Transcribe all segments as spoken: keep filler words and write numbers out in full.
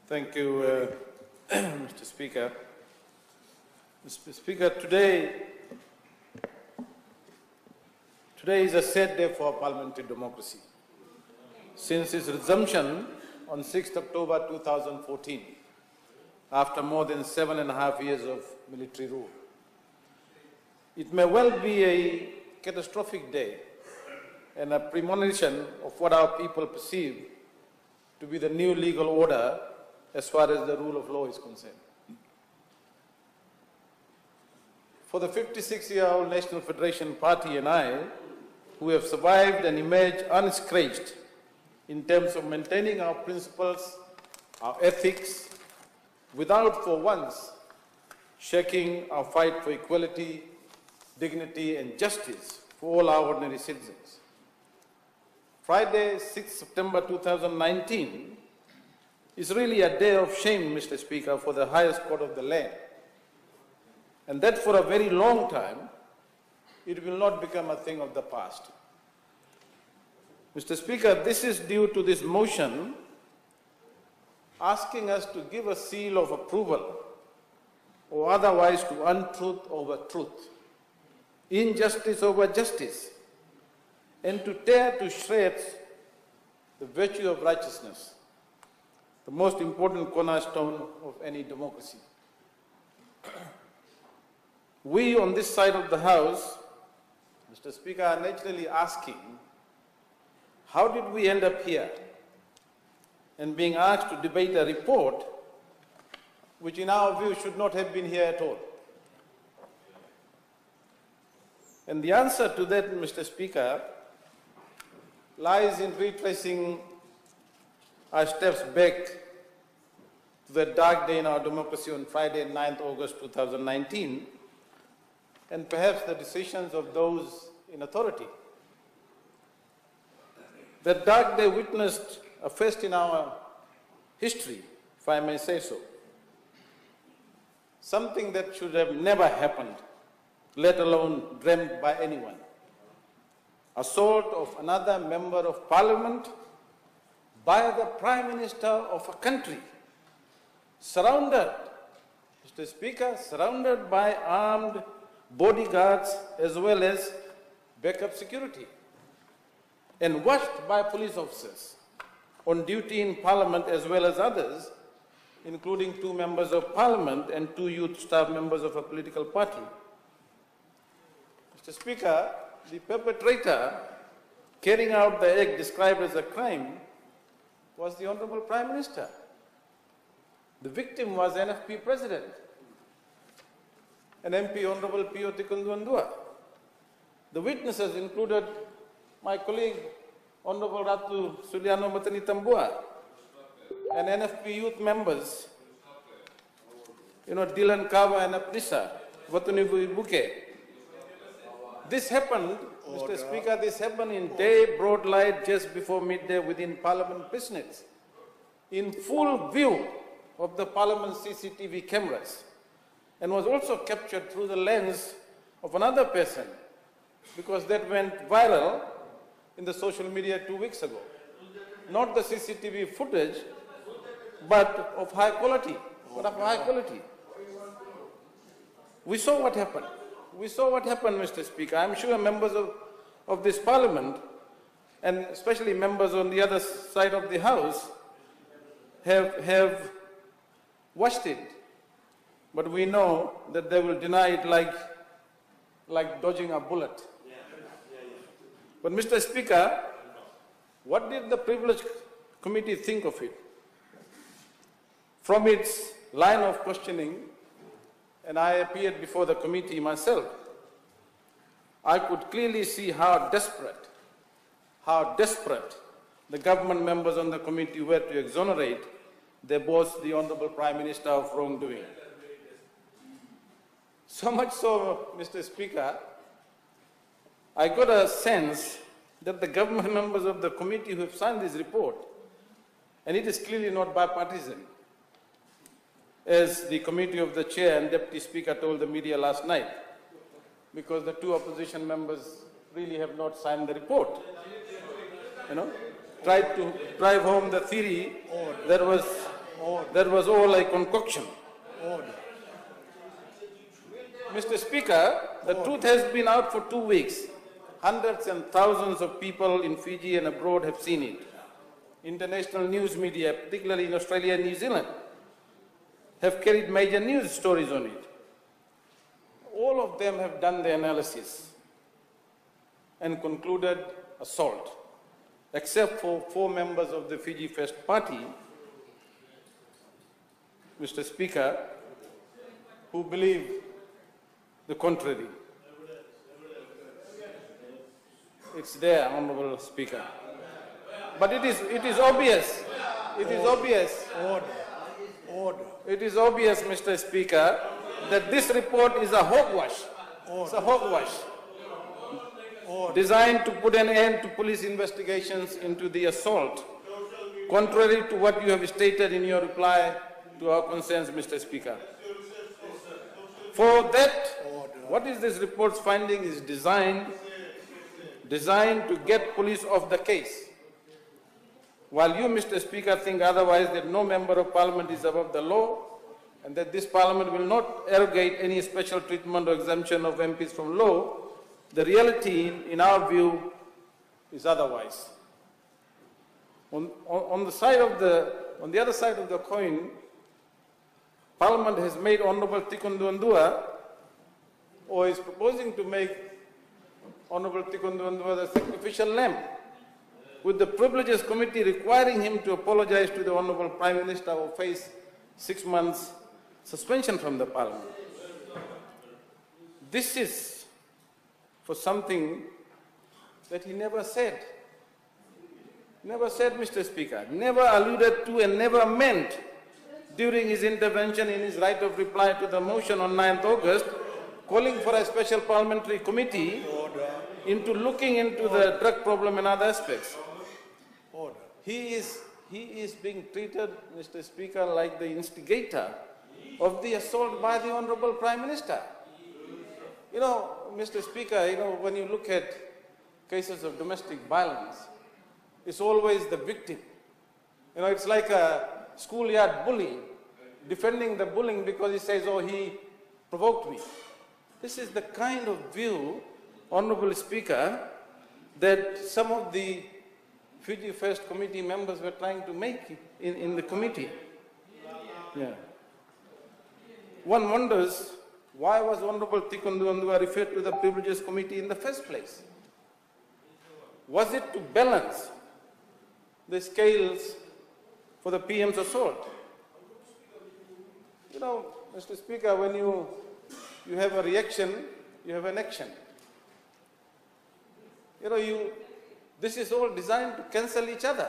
Thank you, uh, Mister Speaker. Mister Speaker, today, today is a sad day for parliamentary democracy. Since its resumption on sixth October two thousand fourteen, after more than seven and a half years of military rule. It may well be a catastrophic day and a premonition of what our people perceive to be the new legal order as far as the rule of law is concerned. For the fifty-six-year-old National Federation Party and I, who have survived and emerged unscratched in terms of maintaining our principles, our ethics, without for once shaking our fight for equality, dignity and justice for all our ordinary citizens. Friday, sixth September two thousand nineteen is really a day of shame, Mister Speaker, for the highest court of the land. And that for a very long time, it will not become a thing of the past. Mister Speaker, this is due to this motion asking us to give a seal of approval or otherwise to untruth over truth, injustice over justice, and to tear to shreds the virtue of righteousness, the most important cornerstone of any democracy. We on this side of the House, Mister Speaker, are naturally asking, how did we end up here and being asked to debate a report which in our view should not have been here at all? And the answer to that, Mister Speaker, lies in retracing our steps back to that dark day in our democracy on Friday, ninth August two thousand nineteen, and perhaps the decisions of those in authority. That dark day witnessed a first in our history, if I may say so. Something that should have never happened, let alone dreamt by anyone. Assault of another member of parliament by the Prime Minister of a country, surrounded, Mister Speaker, surrounded by armed bodyguards as well as backup security, and watched by police officers on duty in Parliament as well as others, including two members of Parliament and two youth staff members of a political party. Mister Speaker, the perpetrator carrying out the act described as a crime was the Honourable Prime Minister. The victim was N F P President, and M P Honourable Pio Tikundundua. The witnesses included my colleague Honourable Ratu Suliano Matani Tambua and N F P youth members, you know, Dylan Kava and Apnisa, Watunivu Ibuke. This happened, Order. Mister Speaker, this happened in day, broad light, just before midday within Parliament precincts, in full view of the Parliament C C T V cameras, and was also captured through the lens of another person, because that went viral in the social media two weeks ago. Not the C C T V footage, but of high quality, but of high quality. We saw what happened. We saw what happened, Mister Speaker. I'm sure members of, of this Parliament, and especially members on the other side of the House, have, have watched it. But we know that they will deny it like, like dodging a bullet. But Mister Speaker, what did the Privileged Committee think of it? From its line of questioning, and I appeared before the committee myself, I could clearly see how desperate, how desperate the government members on the committee were to exonerate their boss, the Honourable Prime Minister, of wrongdoing. So much so, Mister Speaker, I got a sense that the government members of the committee who have signed this report, and it is clearly not bipartisan, as the committee of the chair and deputy speaker told the media last night, because the two opposition members really have not signed the report. You know, tried to drive home the theory that was Order. That was all a concoction. Order. Mister Speaker, the truth has been out for two weeks. Hundreds and thousands of people in Fiji and abroad have seen it. International news media, particularly in Australia and New Zealand, have carried major news stories on it. All of them have done the analysis and concluded assault, except for four members of the Fiji First Party, Mister Speaker, who believe the contrary. It's there, Honourable Speaker. But it is, it is obvious, it is obvious, Order. Order. it is obvious, Mister Speaker, that this report is a hogwash. It's a hogwash Order. designed to put an end to police investigations into the assault, contrary to what you have stated in your reply to our concerns, Mister Speaker. For that, what is this report's finding is designed, designed to get police off the case. While you, Mister Speaker, think otherwise, that no member of parliament is above the law and that this parliament will not arrogate any special treatment or exemption of M Ps from law, the reality, in our view, is otherwise. On, on, on, the side of the, on the other side of the coin, Parliament has made Honourable Tikunduandua, or is proposing to make Honourable Tikunduandua the sacrificial lamb, with the Privileges Committee requiring him to apologize to the Honourable Prime Minister or face six months suspension from the Parliament. This is for something that he never said. Never said, Mister Speaker, never alluded to and never meant during his intervention in his right of reply to the motion on ninth August, calling for a special parliamentary committee Order. into looking into the drug problem and other aspects. Order. He is, he is being treated, Mister Speaker, like the instigator of the assault by the Honourable Prime Minister. You know, Mister Speaker, you know, when you look at cases of domestic violence, it's always the victim. You know, it's like a schoolyard bully defending the bullying because he says, oh, he provoked me. This is the kind of view, Honourable Speaker, that some of the Fiji First Committee members were trying to make in, in the committee. Yeah. One wonders, why was Honourable Tikunduandua referred to the Privileges Committee in the first place? Was it to balance the scales for the P M's assault? You know, Mister Speaker, when you, you have a reaction, you have an action. You know, you, this is all designed to cancel each other.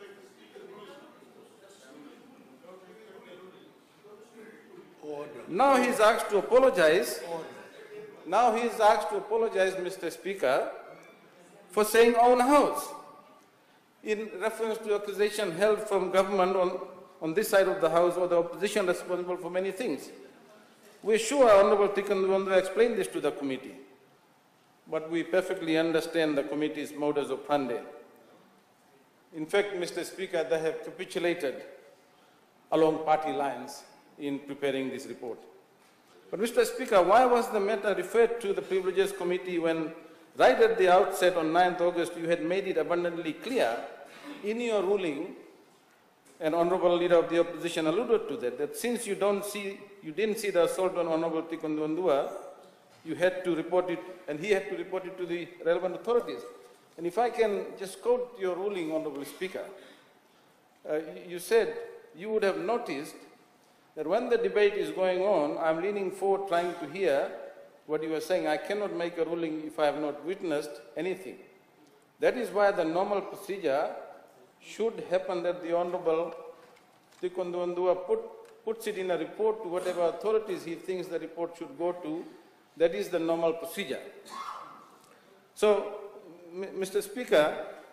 Order. Now he is asked to apologize. Order. Now he is asked to apologize, Mister Speaker, for saying own house, in reference to accusation held from government on, on this side of the house or the opposition responsible for many things. We are sure Honourable Tikunduandua explained this to the committee, but we perfectly understand the committee's modus operandi. In fact, Mister Speaker, they have capitulated along party lines in preparing this report. But Mister Speaker, why was the matter referred to the Privileges Committee when right at the outset on ninth August you had made it abundantly clear in your ruling, and Honourable Leader of the Opposition alluded to that, that since you, don't see, you didn't see the assault on Honourable Tikunduandua, you had to report it, and he had to report it to the relevant authorities. And if I can just quote your ruling, Honourable Speaker, uh, you said you would have noticed that when the debate is going on, I'm leaning forward trying to hear what you are saying. I cannot make a ruling if I have not witnessed anything. That is why the normal procedure should happen that the Honourable Tikunduandua put, puts it in a report to whatever authorities he thinks the report should go to. That is the normal procedure. So, Mister Speaker,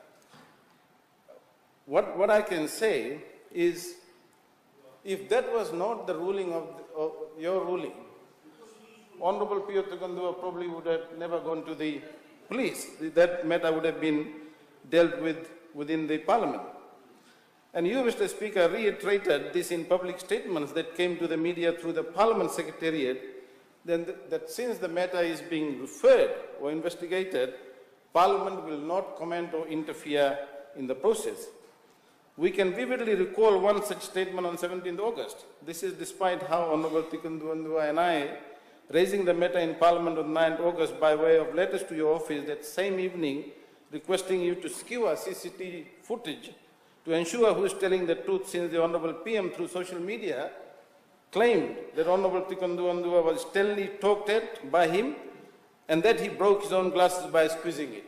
what, what I can say is, if that was not the ruling of, the, of your ruling, Honourable P O Tikunduandua probably would have never gone to the police. That matter would have been dealt with within the Parliament. And you, Mister Speaker, reiterated this in public statements that came to the media through the Parliament Secretariat, then th that since the matter is being referred or investigated, Parliament will not comment or interfere in the process. We can vividly recall one such statement on seventeenth August. This is despite how Honourable Tikunduandua and I, raising the matter in Parliament on ninth August by way of letters to your office that same evening, requesting you to skewer C C T V footage to ensure who is telling the truth, since the Honourable P M through social media claimed that Honourable Tikunduandua was sternly talked at by him and that he broke his own glasses by squeezing it.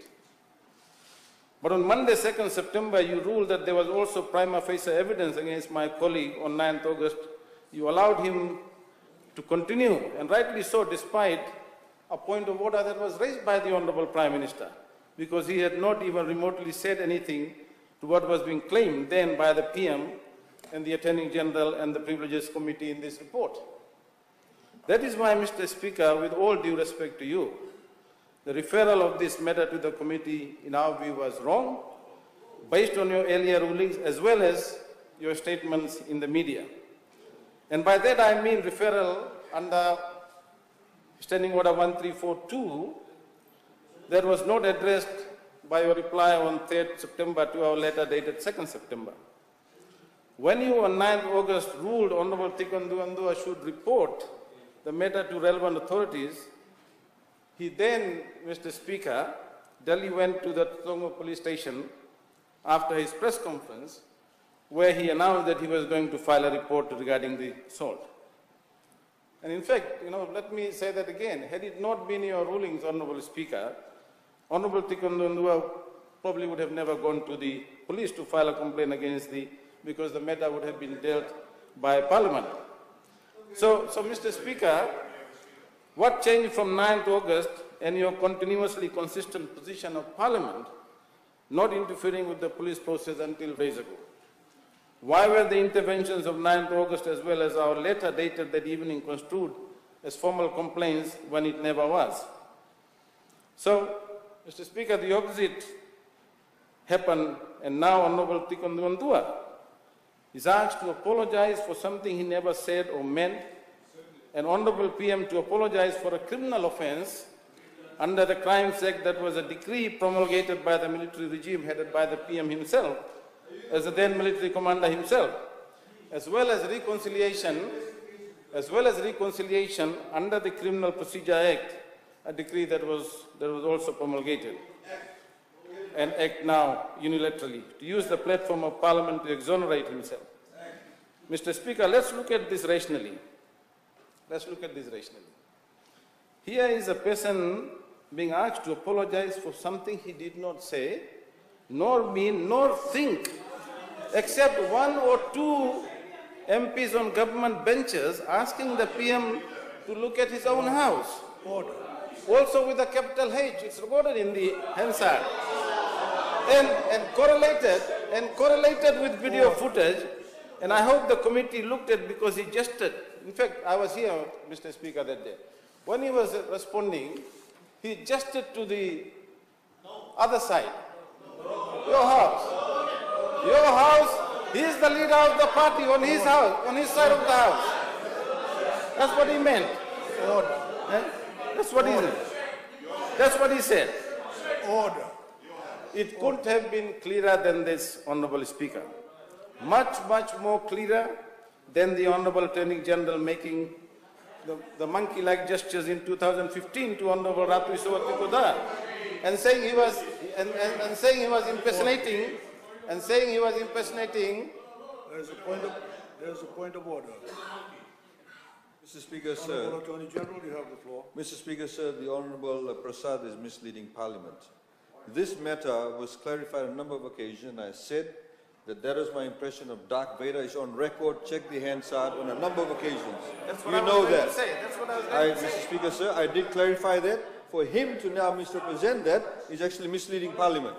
But on Monday, second September, you ruled that there was also prima facie evidence against my colleague on ninth August. You allowed him to continue, and rightly so, despite a point of order that was raised by the Honourable Prime Minister, because he had not even remotely said anything to what was being claimed then by the P M and the Attorney General and the Privileges Committee in this report. That is why, Mister Speaker, with all due respect to you, the referral of this matter to the committee, in our view, was wrong, based on your earlier rulings as well as your statements in the media. And by that I mean referral under Standing Order one three four two that was not addressed by your reply on third September to our letter dated second September. When you on ninth August ruled Honourable Tikunduandua should report the matter to relevant authorities, he then, Mister Speaker, Delhi went to the Tongo police station after his press conference, where he announced that he was going to file a report regarding the assault. And in fact, you know, let me say that again, had it not been your rulings, Honourable Speaker, Honourable Tikunduandua probably would have never gone to the police to file a complaint against the, because the matter would have been dealt by Parliament. So, so Mister Speaker, what changed from ninth August and your continuously consistent position of Parliament not interfering with the police process until days ago? Why were the interventions of ninth August as well as our letter dated that evening construed as formal complaints when it never was? So, Mister Speaker, the opposite happened, and now Honourable Tikunduandua is asked to apologize for something he never said or meant, and Honourable P M to apologize for a criminal offence under the Crimes Act that was a decree promulgated by the military regime headed by the P M himself, as the then military commander himself, as well as reconciliation, as well as reconciliation under the Criminal Procedure Act, a decree that was, that was also promulgated, and act now unilaterally, to use the platform of Parliament to exonerate himself. Mister Speaker, let's look at this rationally. Let's look at this rationally. Here is a person being asked to apologize for something he did not say, nor mean, nor think, except one or two M Ps on government benches asking the P M to look at his own house. Order. Also with a capital H, it's recorded in the Hansard. And, and correlated, and correlated with video footage, and I hope the committee looked at, because he gestured. In fact, I was here, Mister Speaker, that day. When he was responding, he gestured to the other side. Your house. Your house, he is the leader of the party on his house, on his side of the house. That's what he meant. Order. Eh? That's what he said. That's what he said. Order. It couldn't have been clearer than this, Honourable Speaker. Much, much more clearer than the Honourable Attorney General making the, the monkey-like gestures in two thousand fifteen to Honourable Ratu Isowatikoda, and saying he was and, and, and saying he was impersonating and saying he was impersonating. There's a point of there's a point of order. Mister Speaker, sir. Honourable Attorney General, you have the floor. Mister Speaker, sir, the Honourable uh, Prasad is misleading Parliament. This matter was clarified on a number of occasions. I said that that is my impression of Darth Vader. Is on record. Check the Hansard on a number of occasions. That's what you I was know going that. to say. That's what I was going I, to say. Mister Speaker, sir, I did clarify that. For him to now misrepresent that is actually misleading Parliament.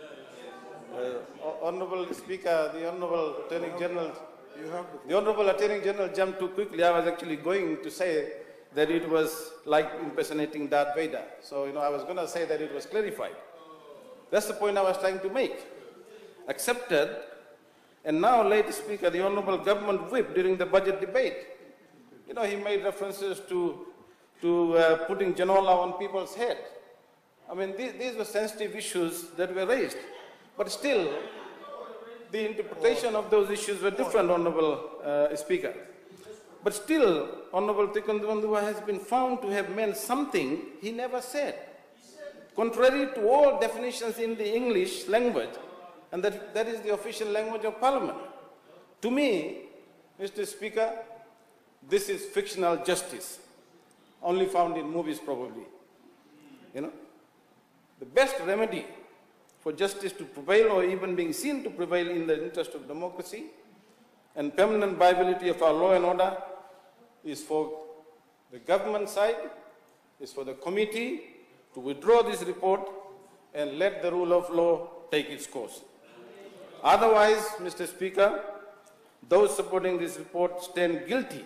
Uh, Honourable Speaker, the Honourable Attorney General, You have the the Honourable Attorney General jumped too quickly. I was actually going to say that it was like impersonating Darth Vader. So, you know, I was going to say that it was clarified. That's the point I was trying to make. Accepted and now late Speaker, the Honourable Government Whip during the budget debate. You know, he made references to, to uh, putting Janola on people's head. I mean, these, these were sensitive issues that were raised. But still, the interpretation of those issues were different, Honourable uh, Speaker. But still, Honourable Tikundwandua has been found to have meant something he never said, contrary to all definitions in the English language, and that, that is the official language of Parliament. To me, Mister Speaker, this is fictional justice, only found in movies probably. You know, the best remedy for justice to prevail, or even being seen to prevail in the interest of democracy and permanent viability of our law and order, is for the government side, is for the committee to withdraw this report and let the rule of law take its course. Otherwise, Mister Speaker, those supporting this report stand guilty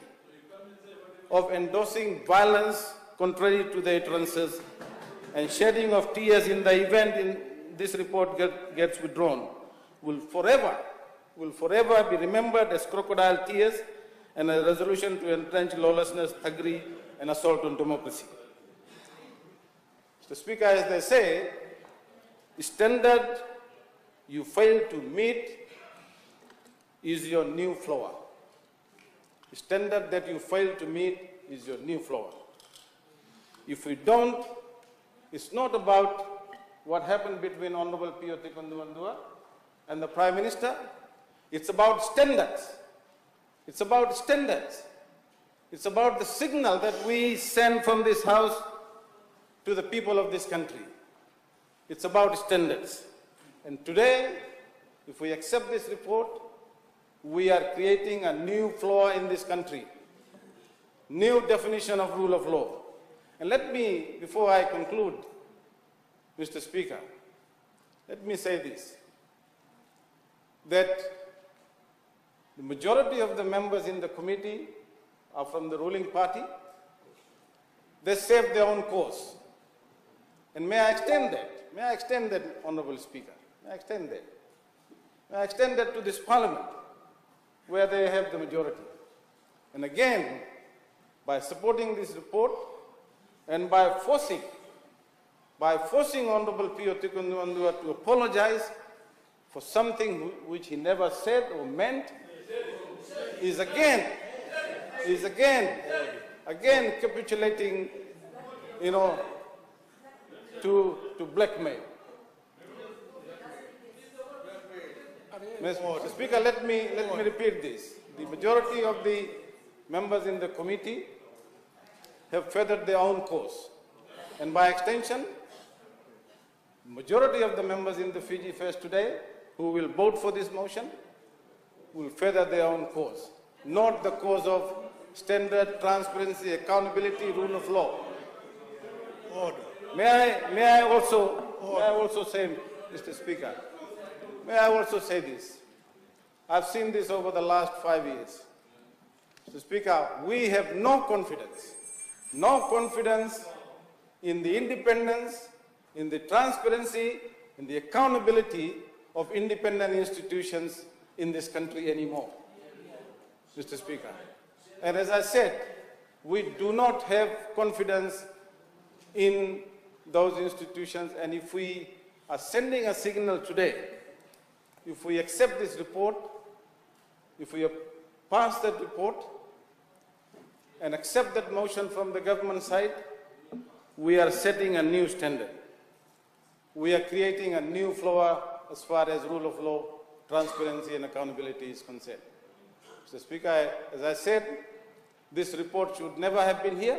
of endorsing violence contrary to their utterances and shedding of tears in the event in this report get, gets withdrawn will forever, will forever be remembered as crocodile tears and a resolution to entrench lawlessness, thuggery, and assault on democracy. Mister Speaker, as they say, the standard you fail to meet is your new floor. The standard that you fail to meet is your new floor. If we don't, it's not about what happened between Honorable Pio Tikundwandua and the Prime Minister. It's about standards. It's about standards. It's about the signal that we send from this House to the people of this country. It's about standards. And today, if we accept this report, we are creating a new flaw in this country, new definition of rule of law. And let me, before I conclude, Mister Speaker, let me say this, that the majority of the members in the committee are from the ruling party. They serve their own cause. And may I extend that, may I extend that, Honourable Speaker, may I extend that. May I extend that to this Parliament, where they have the majority. And again, by supporting this report and by forcing, by forcing Honourable Pio Tikundwandua to apologize for something which he never said or meant, is again, is again, again capitulating, you know, to, to blackmail. Mister Speaker, let me, let me repeat this. The majority of the members in the committee have furthered their own course. And by extension, majority of the members in the Fiji Fest today who will vote for this motion will further their own cause, not the cause of standard, transparency, accountability, rule of law. Order. May I, may I also, may I also say, Mister Speaker, may I also say this. I've seen this over the last five years. Mister Speaker, we have no confidence, no confidence in the independence, in the transparency, in the accountability of independent institutions in this country anymore, Mister Speaker. And as I said, we do not have confidence in those institutions, and if we are sending a signal today, if we accept this report, if we pass that report and accept that motion from the government side, we are setting a new standard. We are creating a new floor as far as rule of law, transparency and accountability is concerned. Mister Speaker, I, as I said, this report should never have been here.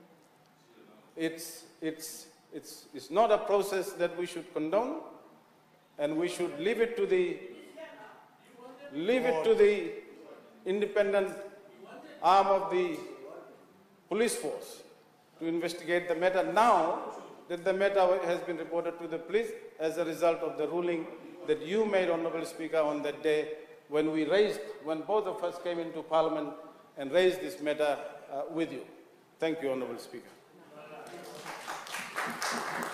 It's, it's, it's, it's not a process that we should condone, and we should leave it to the, leave it to the independent arm of the police force to investigate the matter now that the matter has been reported to the police as a result of the ruling that you made, Honourable Speaker, on that day when we raised, when both of us came into Parliament and raised this matter uh, with you. Thank you, Honourable Speaker.